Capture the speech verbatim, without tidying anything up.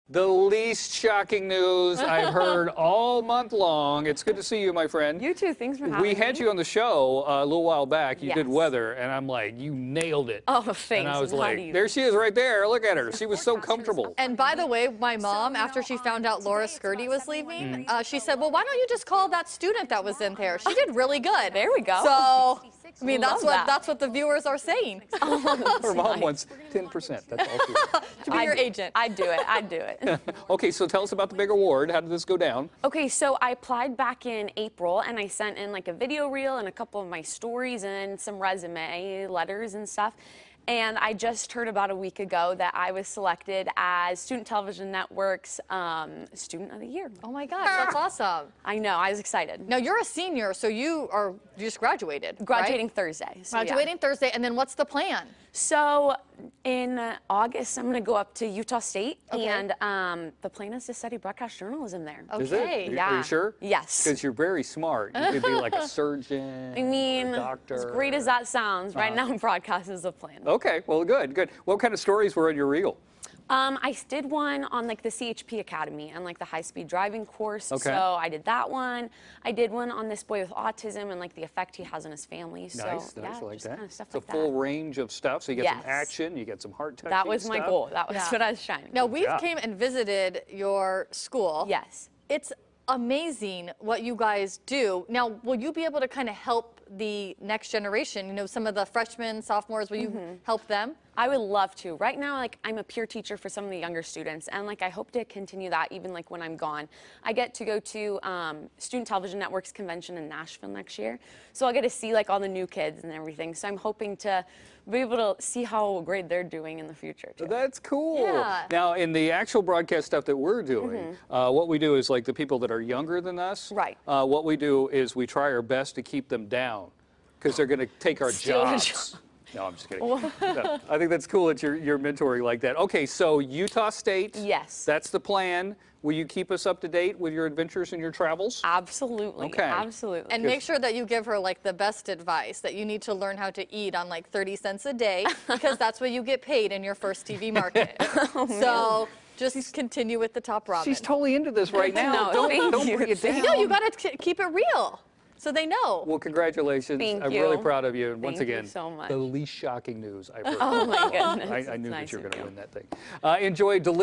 The least shocking news I've heard all month long. It's good to see you, my friend. You too. Thanks for having me. We had you on the show uh, a little while back. You Yes. did weather, and I'm like, you nailed it. Oh, thanks. And I was like, Honey. there she is right there. Look at her. She was so comfortable. And by the way, my mom, after she found out Laura Skirty was leaving, uh, she said, well, why don't you just call that student that was in there? She did really good. There we go. So, I mean, that's Love what that. that's what the viewers are saying. Her mom wants ten percent. That's all she wants. To be your agent. I'd do it. I'd do it. Okay, so tell us about the big award. How did this go down? Okay, so I applied back in April, and I sent in like a video reel and a couple of my stories and some resume letters and stuff. And I just heard about a week ago that I was selected as Student Television Network's um, Student of the Year. Oh my gosh, that's awesome. I know, I was excited. Now you're a senior, so you are you just graduated. Graduating right? Thursday. So yeah. Graduating Thursday, and then what's the plan? So in uh, August, I'm going to go up to Utah State, Okay. and um, the plan is to study broadcast journalism there. Okay. Is it? Are you- Are Yeah. you sure? Yes. Because you're very smart. You could be like a surgeon, I mean, a doctor. as great as that sounds, right Uh-huh. now broadcast is the plan. Okay, well, good, good. What kind of stories were in your reel? Um, I did one on like the C H P Academy and like the high-speed driving course. Okay. So I did that one. I did one on this boy with autism and like the effect he has on his family. So Nice, yeah, nice, I like just that. kind of stuff It's like a full that. range of stuff. So you get some Yes. action, you get some heart touching That was my stuff. goal. That was Yeah. what I was shining. Now we've job. came and visited your school. Yes. It's amazing what you guys do. Now, will you be able to kind of help the next generation? You know, some of the freshmen, sophomores, will you Mm-hmm. help them? I would love to. Right now, like, I'm a peer teacher for some of the younger students, and like I hope to continue that even like when I'm gone. I get to go to um, Student Television Network's convention in Nashville next year, so I'll get to see like all the new kids and everything. So I'm hoping to be able to see how great they're doing in the future too. That's cool. Yeah. Now, in the actual broadcast stuff that we're doing, uh, what we do is like the people that are younger than us. Mm-hmm. Right. Uh, what we do is we try our best to keep them down because they're going to take our Steal our jobs. No, I'm just kidding. No, I think that's cool that you're, you're mentoring like that. Okay, so Utah State. Yes. That's the plan. Will you keep us up to date with your adventures and your travels? Absolutely. Okay. Absolutely. And make sure that you give her like the best advice, that you need to learn how to eat on like thirty cents a day because that's what you get paid in your first T V market. Oh, so just continue with the top ramen. She's totally into this right now. No, don't thank don't you. bring it down. No, you got to keep it real so they know. Well, congratulations. Thank I'm you. really proud of you. And once Thank you again, so much. the least shocking news I've heard. Oh my goodness. I, I knew It's nice that you were of going to you. win that thing. Uh, enjoy.